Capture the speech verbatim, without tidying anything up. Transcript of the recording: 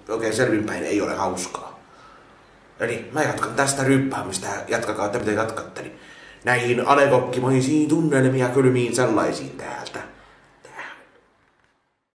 oikein selvinpäin ei ole hauskaa. Eli mä jatkan tästä ryppäämistä ja jatkakaa, että miten jatkatte. Näihin alekokkimoisiin tunnelmia kylmiin sellaisiin tää.